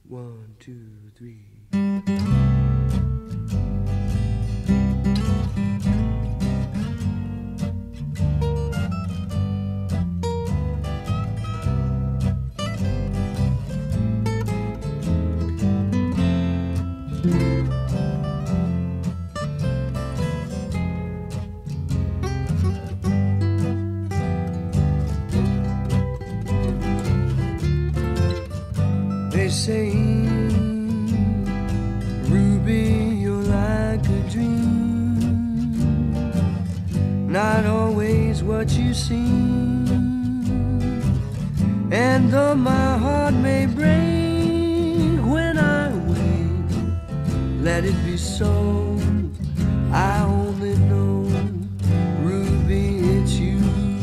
One, two, three. They say, Ruby, you're like a dream, not always what you seem. And though my heart may break when I wake, let it be so. I only know, Ruby, it's you.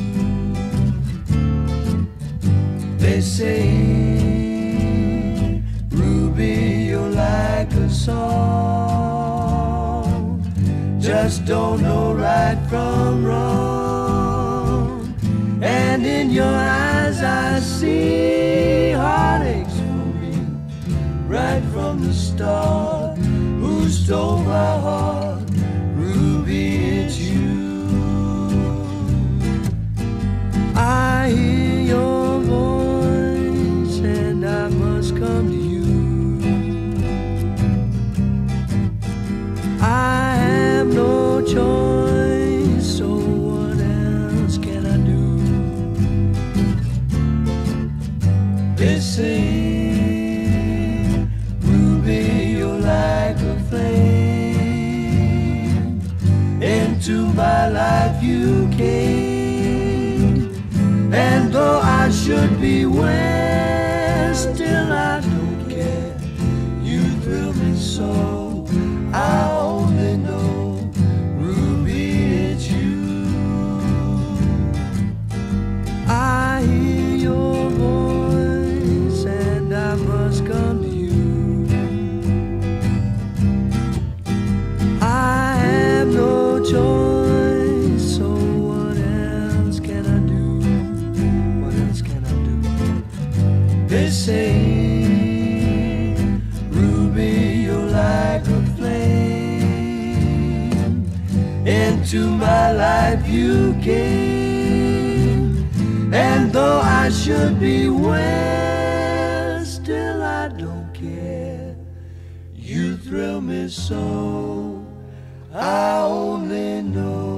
They say, you're like a song, just don't know right from wrong. And in your eyes I see heartaches for me, right from the start. Who stole my heart? Ruby, it's you. I hear your voice and I must come to you. I have no choice, so what else can I do? They say, Ruby, you're like a flame. Into my life you came, and though I should beware, still I don't care. You thrill me so. I only know, Ruby, it's you. I hear your voice and I must come to you. I have no choice, so what else can I do? What else can I do? They say, Ruby, you're like a into my life you came, and though I should beware, still I don't care. You thrill me so, I only know